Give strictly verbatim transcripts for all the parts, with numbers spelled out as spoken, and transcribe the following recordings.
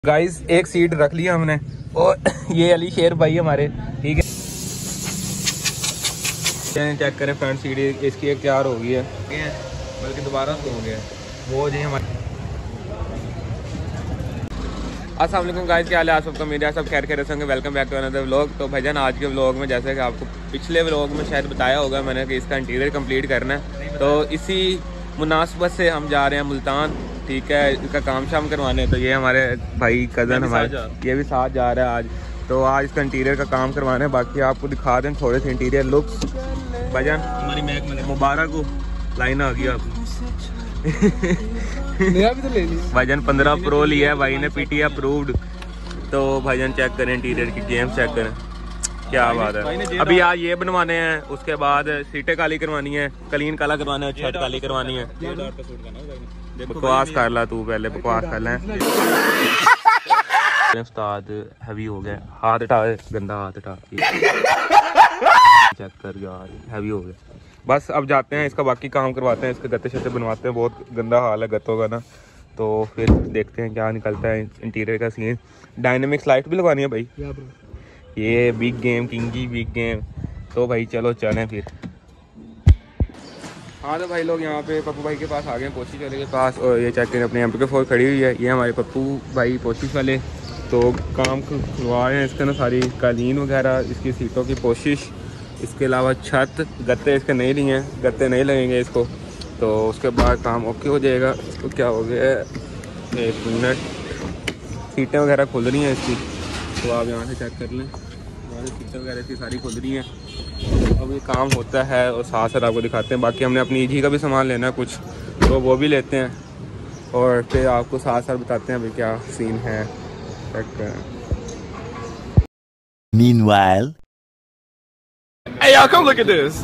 Guys एक seat रख लिया हमने और ये अली शेर भाई हमारे, ठीक है। चेक करें फ्रंट सीट इसकी एक तैयार हो गई है, बल्कि दोबारा तो हो गया वो जी हमारे। अस्सलाम वालेकुम गाइस, क्या हाल है आप सबका? मेरे सब खैर खैर होंगे। Welcome back to another vlog. तो भाईजान आज के व्लॉग में जैसे कि आपको पिछले व्लॉग में शायद बताया होगा मैंने कि इसका इंटीरियर कंप्लीट करना है, तो इसी मुनासबत से हम जा रहे हैं मुल्तान, ठीक है, इसका काम शाम करवाने। तो ये हमारे भाई कज़न हमारे ये भी साथ जा रहा है आज। तो आज इसका इंटीरियर का काम करवाना है। बाकी आपको दिखा दें थोड़े से इंटीरियर लुक्स। भाईजान हमारी महक मुबारक को लाइन आ गई आप भी तो ले लिया। भाईजान पंद्रह प्रो लिया है भाई ने, पीटी अप्रूव्ड। तो भाईजान चेक करें इंटीरियर की गेम चेक करें, क्या बात है। अभी आज ये बनवाने हैं, उसके बाद सीटें काली करवानी है, कलीन काला करवाना है, छत काली करवानी है। बकवास कर ला तू, पहले बकवास कर ले। उस्ताद हैवी हो गया, हाथ उठा, गंदा हाथ उठा चेक कर यार, हैवी हो गया। बस अब जाते हैं, इसका बाकी काम करवाते हैं, इसके गत्ते शत्ते बनवाते हैं। बहुत गंदा हाल है गत्तों का ना, तो फिर देखते हैं क्या निकलता है इंटीरियर का सीन। डायनेमिक्स लाइट भी लगवानी है भाई, ये बिग गेम किंगी बिग गेम। तो भाई चलो चलें फिर। हाँ तो भाई लोग यहाँ पे पप्पू भाई के पास आ गए हैं, पोशिश वाले के पास। और ये चेक करें अपने एम के फोर खड़ी हुई है, ये हमारे पप्पू भाई पोशिश वाले। तो काम करवा रहे हैं इसका ना, सारी कालीन वगैरह, इसकी सीटों की पोशिश, इसके अलावा छत, गत्ते इसके नहीं लिए हैं, गत्ते नहीं लगेंगे इसको। तो उसके बाद काम ओके हो जाएगा। तो क्या हो गया, एक मिनट, सीटें वगैरह खुल रही हैं इसकी, तो आप यहाँ से चेक कर लें, हमारी सीटें वगैरह इसकी सारी खुल रही हैं। अब ये काम होता है और साथ साथ आपको दिखाते हैं। बाकी हमने अपनी ईजी का भी सामान लेना है कुछ, तो वो भी लेते हैं और फिर आपको साथ साथ बताते हैं भाई क्या सीन है। चेक करें। Meanwhile, hey y'all, come look at this.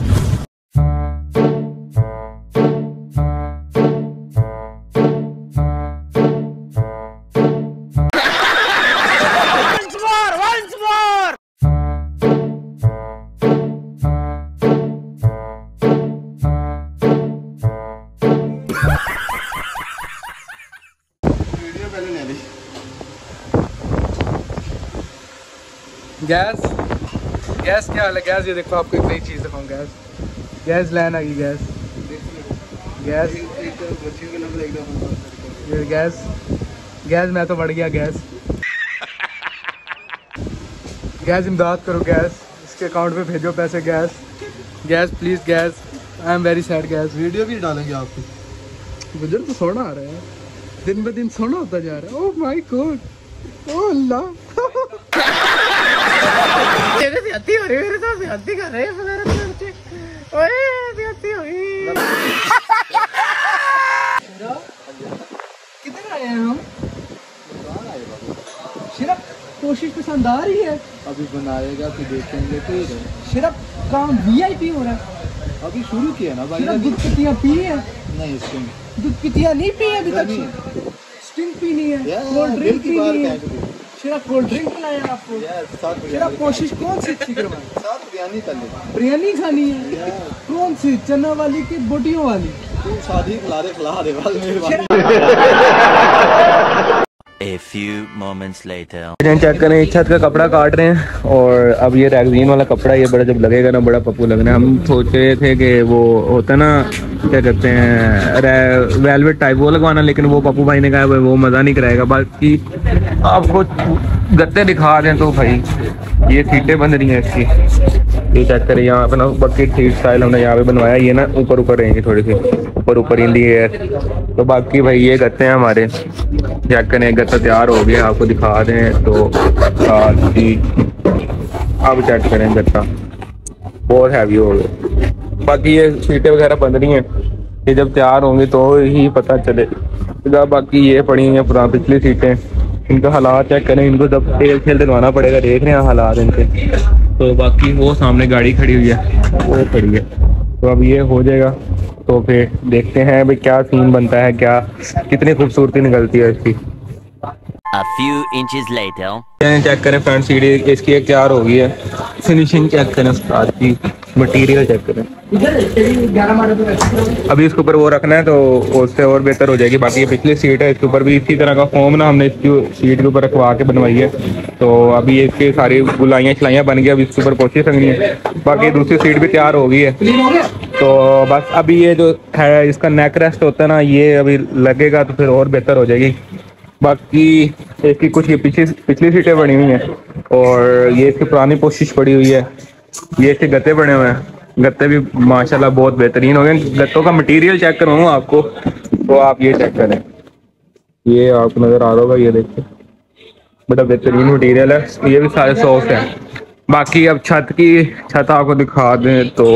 Guys guys क्या हाल है गैस? ये देखो आपको एक नई चीज़ दिखाऊँ। गैस गैस लाइन आ गई। गैस गैस ये गैस गैस मैं तो बढ़ गया। गैस गैस इमदाद करो गैस, इसके अकाउंट पे भेजो पैसे। Guys guys please guys, I am very sad. Guys video भी डालेंगे आपकी। गुजर तो सोना आ रहा है, दिन ब दिन सोना होता जा रहा है। ओह माय गॉड, ओह अल्लाह मेरे ज़्यादती हो रही है, मेरे साथ ज़्यादती कर रहे हैं बच्चे। ओए ज़्यादती हो रही। किधर आए हैं हम? सिर्फ कोशिश पसंद आ रही है, अभी बनाएगा तो देखेंगे। फिर सिर्फ काम वीआईपी हो रहा है, अभी शुरू किया ना भाई। दूध पितियाँ पी है? नहीं, दूध पितियाँ नहीं पी है अभी तक। स्टिंग पीनी है, कोल्ड ड्रिंक पीनी है। सिर्फ कोल्ड ड्रिंक पिलाया आपको? सिर्फ कोशिश कौन सी अच्छी करवाएं? साथ बिरयानी कर ले। बिरयानी खानी है? कौन सी, चना वाली की बोटियों वाली? तू शादी खिला दे, खिला दे बस मेहरबानी। a few moments later. Check करें, छत का कपड़ा काट रहे हैं और अब ये रैगजीन वाला कपड़ा, ये बड़ा जब लगेगा ना बड़ा पप्पू लगना है। हम सोच रहे थे कि वो होता ना, क्या कहते हैं, वेलवेट टाइप वो लगवाना, लेकिन वो पप्पू भाई ने कहा वो मज़ा नहीं कराएगा। बाकी आपको गत्ते दिखा दें तो भाई ये सीटें बन रही हैं इसकी, ये चेक करें। यहाँ पर ना बकेट सीट स्टाइल हमने यहाँ पे बनवाया, ये ना ऊपर ऊपर रहेंगे, थोड़ी सी ऊपर ऊपर इन दी है। तो बाकी भाई ये गत्ते हैं हमारे, चेक करें गत्ता तैयार हो गया, आपको दिखा दें तो अब चेक करें गत्ता बहुत हैवी हो गया। बाकी ये सीटें वगैरह बन रही हैं, ये जब तैयार होंगी तो ही पता चलेगा। बाकी ये पड़ी हैं पुरानी पिछली सीटें, इनका हालात चेक करें, इनको जब तेल खेल दिलवाना पड़ेगा। देख रहे हैं हालात इनके। तो बाकी वो सामने गाड़ी खड़ी हुई है, वो खड़ी है, तो अब ये हो जाएगा। तो फिर देखते हैं भाई क्या सीन बनता है, क्या कितनी खूबसूरती निकलती है इसकी। A few inches later. Check करें फ्रंट सीट इसकी एक तैयार हो गई है। फिनिशिंग चेक करें उसका की मटेरियल चेक करें। अभी इसके ऊपर वो रखना है तो उससे और बेहतर हो जाएगी। बाकी ये पिछली सीट है, इसके ऊपर भी इसी तरह का फोम ना हमने इसकी सीट के ऊपर रखवा के बनवाई है। तो अभी इसकी सारी गुलाइयाँ छलाइयाँ बन गई, अभी इसके ऊपर कोशिश रखनी है। बाकी दूसरी सीट भी तैयार हो गई है। तो बस अभी ये जो है इसका नेक रेस्ट होता है ना, ये अभी लगेगा तो फिर और बेहतर हो जाएगी। बाकी इसकी कुछ ये पिछली पिछली सीटें बनी हुई हैं और ये इसकी पुरानी पोशिश पड़ी हुई है। ये इसके गत्ते बने हुए हैं, गत्ते भी माशाल्लाह बहुत बेहतरीन हो गए। गत्तों का मटेरियल चेक करवाऊँ आपको तो आप ये चेक करें, ये आपको नज़र आ रहा होगा, ये देखिए बड़ा बेहतरीन मटेरियल है। ये भी सारे सॉफ्ट हैं। बाकी अब छत की छत आपको दिखा दें तो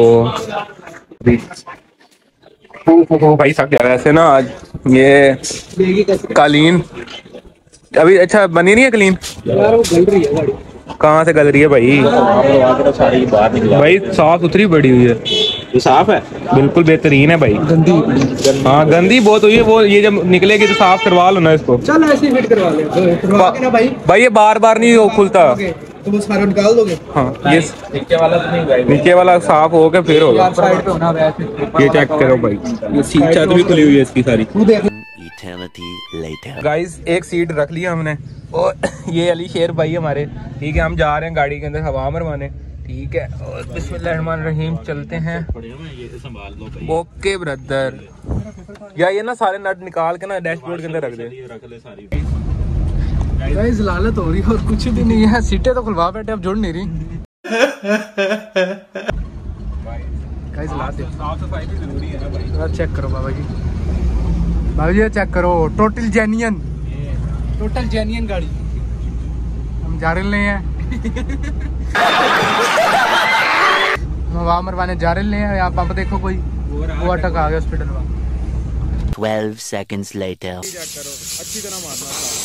भाई सक जा रहा है ऐसे ना। आज ये कालीन अभी अच्छा बनी नहीं है कालीन यार, वो गल रही है गाड़ी। कहाँ से गल रही है भाई? सारी बाहर निकला भाई, साफ सुथरी बड़ी हुई है। ये साफ है, बिल्कुल बेहतरीन है भाई। गंदी हाँ गंदी बहुत हुई है वो, ये जब निकलेगी तो साफ करवा लो ना इसको। चल ऐसे ही फिट करवा ले करवा के ना भाई। भाई ये बार बार नहीं हो खुलता तो वो सारा निकाल दोगे। हाँ ये नीचे वाला तो नहीं भाई, नीचे वाला साफ हो के फिर होगा। साइड पे होना वैसे। ये चेक करो भाई, ये सीट छत भी खुली हुई है इसकी सारी। गाइस एक सीट रख लिया हमने और ये अली शेर भाई हमारे, ठीक है हम जा रहे हैं गाड़ी के अंदर हवा मरवाने, ठीक है। और बिस्मिल्लाहिर्रहमानिर्रहीम चलते हैं। ओके ब्रदर, या ये ना सारे नट निकाल के ना डैशबोर्ड के अंदर रख दे। गाइस लालत हो रही है और कुछ भी नहीं है, सीटें तो खुलवा बैठे अब जुड़ नहीं रही। गाइस लाते साफ सफाई भी जरूरी है ना भाई। चेक करो बाबा जी, भाई ये चेक करो, टोटल जेन्युइन टोटल जेन्युइन गाड़ी। हम जा रहे हैं हम हवा मरवाने जा रहे हैं। यहाँ पंप देखो कोई वो अटक आ गया हॉस्पिटल में। twelve seconds later. अच्छी तरह मारना।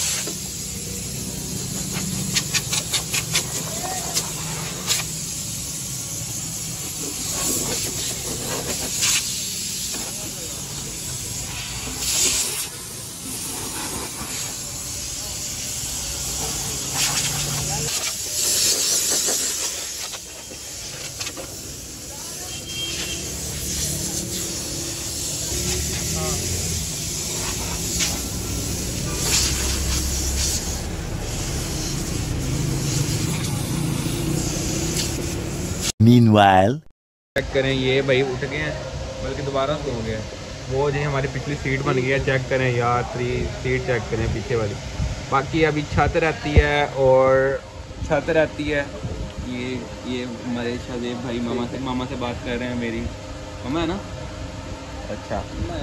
Meanwhile, चेक करें ये भाई उठ गए हैं, बल्कि दोबारा सो गए। वो जो हमारी पिछली सीट बन गई है, चेक करें यार, थ्री सीट चेक करें पीछे वाली। बाकी अभी छत रहती है और छत रहती है। ये ये हमारे शादेब भाई मामा से मामा से बात कर रहे हैं, मेरी मामा है ना। अच्छा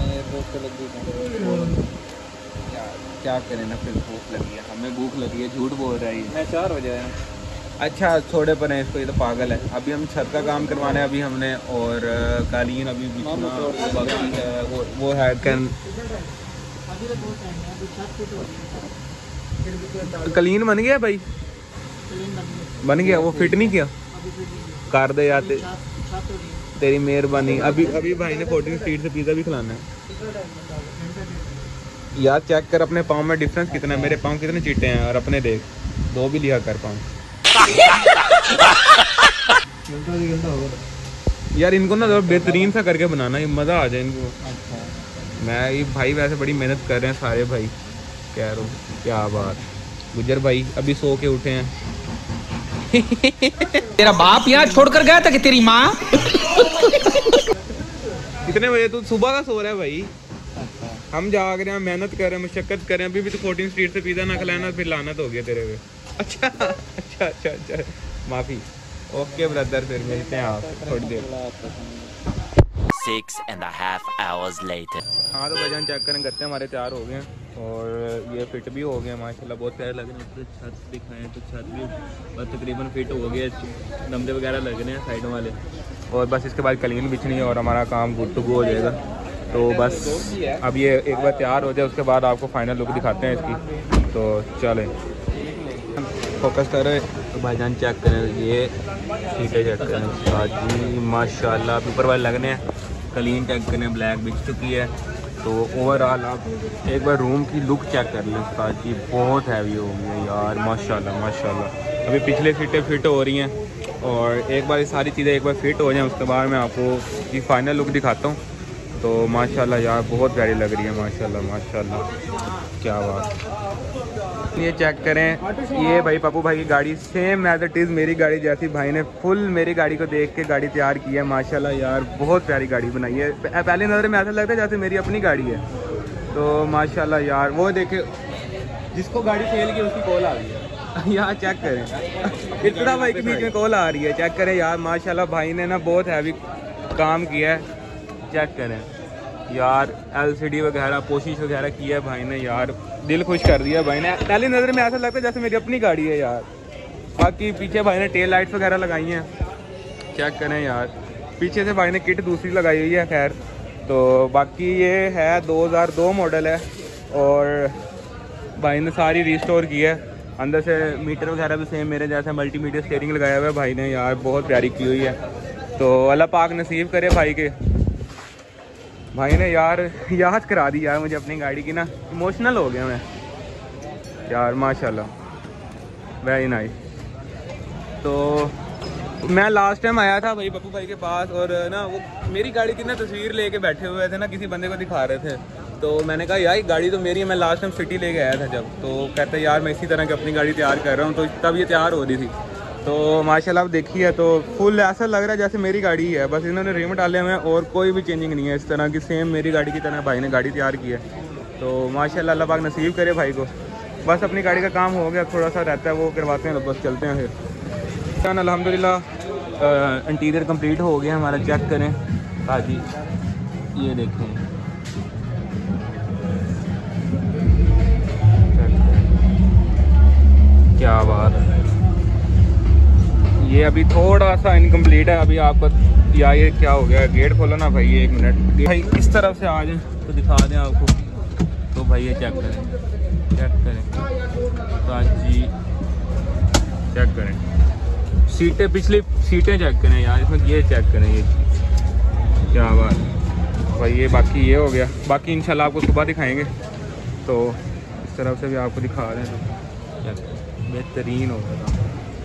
यार क्या करें ना, फिर भूख लगी है, हमें भूख लगी है, झूठ बोल रहा है। मैं चार बजे आया। अच्छा छोड़े पर हैं इसको, ये तो पागल है। अभी हम छत का काम करवाना है अभी हमने, और कालीन अभी बाकी है, वो वो है कैन कालीन बन गया भाई, बन गया। वो फिट नहीं किया, कर दे यार तेरी मेहरबानी। अभी अभी भाई ने फोर्टीन स्ट्रीट से पिज़्ज़ा भी खिलाना है यार। चेक कर अपने पाँव में डिफरेंस कितना है, मेरे पाँव कितने चिट्टे हैं और अपने देख, दो भी लिया कर पाँव। यार इनको ना बेहतरीन सा करके बनाना, ये मज़ा आ जाए इनको। अच्छा। मैं ये भाई वैसे बड़ी मेहनत कर रहे हैं सारे भाई, कह रहा हूँ क्या बात। गुजर भाई अभी सो के उठे हैं। तेरा बाप यहाँ छोड़कर गया था कि तेरी माँ? कितने बजे तू सुबह का सो रहा है भाई? हम जाग रहे हैं, मेहनत कर रहे हैं, मशक्कत कर रहे हैं। अभी भी तो फोर्टीन स्ट्रीट से पिज़्ज़ा ना खिलाना, फिर लानत हो गया तेरे पे। अच्छा अच्छा अच्छा अच्छा माफ़ी। ओके ब्रदर, फिर मिलते हैं आप थोड़ी देर। Six and a half hours later. हाँ तो भजन चेक करें, गत्ते हमारे तैयार हो गए हैं और ये फिट भी हो गए माशाल्लाह, बहुत प्यारे लग रहे हैं। तो छत दिखाएं तो छत भी बस तकरीबन फिट हो गए, नमदे वगैरह लग रहे हैं साइडों वाले, और बस इसके बाद कलीन बिछनी है और हमारा काम गुड टू गो हो जाएगा। तो बस अब ये एक बार तैयार हो जाए उसके बाद आपको फाइनल लुक दिखाते हैं इसकी। तो चलें फोकस करें तो भाईजान चेक करें, ये सीटें चेक करें जी माशाल्लाह, ऊपर वाले लगने हैं। कलीन चेक करें, ब्लैक बिछ चुकी है, तो ओवरऑल आप एक बार रूम की लुक चेक कर लें उस्ताद जी, बहुत हैवी हो गई है यार माशाल्लाह माशाल्लाह। अभी पिछले सीटें फिट हो रही हैं और एक बार ये सारी चीज़ें एक बार फिट हो जाएं उसके बाद मैं आपको ये फाइनल लुक दिखाता हूँ। तो माशाल्लाह यार बहुत प्यारी लग रही है माशाल्लाह माशाल्लाह, क्या बात। ये चेक करें, ये भाई पप्पू भाई की गाड़ी सेम एज इट इज़ मेरी गाड़ी जैसी भाई ने फुल मेरी गाड़ी को देख के गाड़ी तैयार की है माशाल्लाह यार, बहुत प्यारी गाड़ी बनाई है। पहली नज़र में ऐसा लगता है जैसे मेरी अपनी गाड़ी है। तो माशाल्लाह यार वो देखे जिसको गाड़ी सेल की उसकी कॉल आ रही है यार, चेक करें इतना भाई के बीच में कॉल आ रही है, चेक करें यार माशाल्लाह भाई ने ना बहुत हैवी काम किया है। चेक करें यार एलसीडी वगैरह कोशिश वगैरह की है भाई ने यार, दिल खुश कर दिया भाई ने। पहली नज़र में ऐसा लगता है जैसे मेरी अपनी गाड़ी है यार। बाकी पीछे भाई ने टेल लाइट्स वगैरह लगाई हैं, चेक करें यार। पीछे से भाई ने किट दूसरी लगाई हुई है खैर। तो बाकी ये है दो हज़ार दो मॉडल है और भाई ने सारी रिस्टोर की है। अंदर से मीटर वगैरह भी सेम मेरे जैसा मल्टीमीडिया स्टीयरिंग लगाया हुआ है भाई ने यार, बहुत प्यारी की हुई है। तो अल्लाह पाक नसीब करे भाई के, भाई ने यार याद करा दी यार मुझे अपनी गाड़ी की ना, इमोशनल हो गया मैं यार माशाल्लाह, वेरी नाइस। तो मैं लास्ट टाइम आया था भाई पप्पू भाई के पास और ना वो मेरी गाड़ी की ना तस्वीर लेके बैठे हुए थे ना, किसी बंदे को दिखा रहे थे। तो मैंने कहा यार गाड़ी तो मेरी है, मैं लास्ट टाइम सिटी लेके आया था जब। तो कहते यार मैं इसी तरह की अपनी गाड़ी तैयार कर रहा हूँ, तो तब ये तैयार हो रही थी। तो माशाल्लाह आप देखिए तो फुल ऐसा लग रहा है जैसे मेरी गाड़ी है, बस इन्होंने रिम डाले हुए हैं और कोई भी चेंजिंग नहीं है, इस तरह की सेम मेरी गाड़ी की तरह भाई ने गाड़ी तैयार की है। तो माशाल्लाह अल्लाह पाक नसीब करे भाई को। बस अपनी गाड़ी का काम हो गया, थोड़ा सा रहता है वो करवाते हैं, बस चलते हैं फिर। अल्हम्दुलिल्लाह इंटीरियर कंप्लीट हो गया हमारा, चेक करें हाजी, ये देखें क्या बात है। ये अभी थोड़ा सा इनकम्प्लीट है अभी आपको, या ये क्या हो गया, गेट खोलो ना भाई एक मिनट भाई, इस तरफ से आ जाए तो दिखा दें आपको। तो भाई ये चेक करें चेक करें जी, चेक करें सीटें, पिछली सीटें चेक करें यार, इसमें ये चेक करें, ये क्या बात भाई। ये बाकी ये हो गया, बाकी इंशाल्लाह आपको सुबह दिखाएंगे। तो इस तरफ से भी आपको दिखा रहे हैं, तो बेहतरीन हो गया।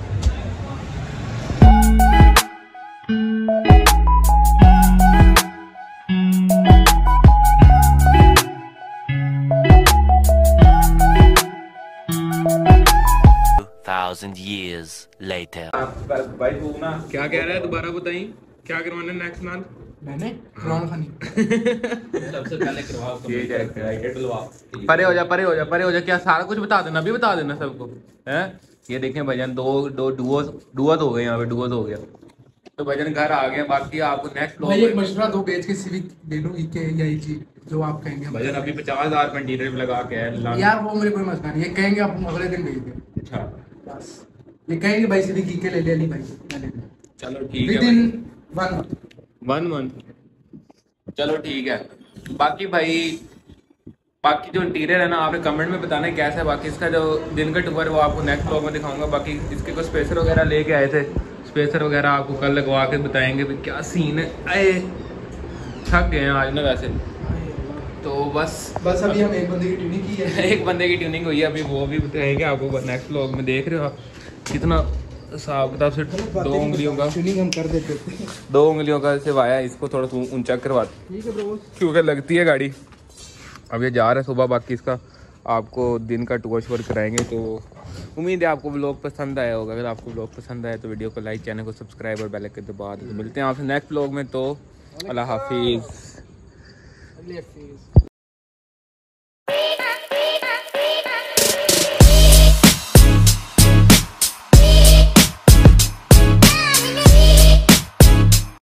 Thousand years later. भाई तू ना क्या कह रहा है, दोबारा बताइए क्या करवाना है नेक्स्ट मंथ? मैंने कुरान खानी सबसे पहले करवाओ, ये चेक कर, डलवाओ। परे हो जा परे हो जा परे हो जा, क्या सारा कुछ बता देना, अभी बता देना सबको हैं। ये देखें भाईजान दो दो डुओस डुओस हो गए, यहाँ पे डुओस हो गया। तो भाईजान घर आ गए, बाकी आपको नेक्स्ट भाई एक मशवरा दो, बेच के सिविक ले लो, इके या इजी जो आप कहेंगे। भाईजान अभी पचास हजार में इंटीरियर लगा के है यार, वो मेरे कोई मसला नहीं है, कहेंगे आप अगले दिन भेज दें। अच्छा बस ये कहेंगे भाई सिविक इके ले ले ली भाई, मैं ले लूं। चलो ठीक विद है इन वन वन मंथ, चलो ठीक है। बाकी भाई बाकी जो इंटीरियर है ना, आपने कमेंट में बताना है कैसा है। बाकी इसका जो दिन का टूर है वो आपको नेक्स्ट ब्लॉग में दिखाऊंगा। बाकी इसके कुछ स्पेसर वगैरह लेके आए थे, स्पेसर वगैरह आपको कल लगवा के बताएंगे भी क्या सीन है। आए थक गए हैं आज ना वैसे, तो बस बस अभी हम एक बंदे की ट्यूनिंग की है एक बंदे की ट्यूनिंग हुई है, अभी वो भी बताएंगे आपको नेक्स्ट ब्लॉग में। देख रहे हो आप कितना हिसाब किताब से दो उंगलियों का ट्यूनिंग हम कर देते थे, दो उंगलियों का सिवाया, इसको थोड़ा सा ऊंचा करवा ठीक है ब्रो, क्योंकि लगती है गाड़ी। अब ये जा रहा है सुबह, बाकी इसका आपको दिन का टूर शोर कराएंगे। तो उम्मीद है आपको व्लॉग पसंद आया होगा। अगर आपको व्लॉग पसंद आया तो वीडियो को लाइक, चैनल को सब्सक्राइब और बेल आइकन के बाद मिलते हैं आपसे नेक्स्ट व्लॉग में। तो अल्लाह हाफिज़।